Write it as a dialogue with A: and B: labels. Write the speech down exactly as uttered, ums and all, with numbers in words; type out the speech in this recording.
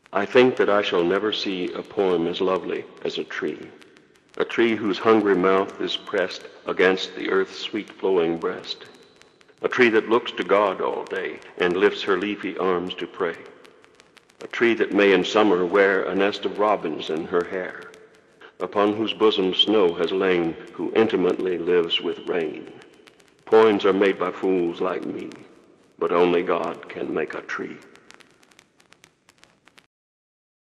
A: I think that I shall never see a poem as lovely as a tree, a tree whose hungry mouth is pressed against the earth's sweet flowing breast, a tree that looks to God all day and lifts her leafy arms to pray, a tree that may in summer wear a nest of robins in her hair, upon whose bosom snow has lain, who intimately lives with rain. Poems are made by fools like me, but only God can make a tree.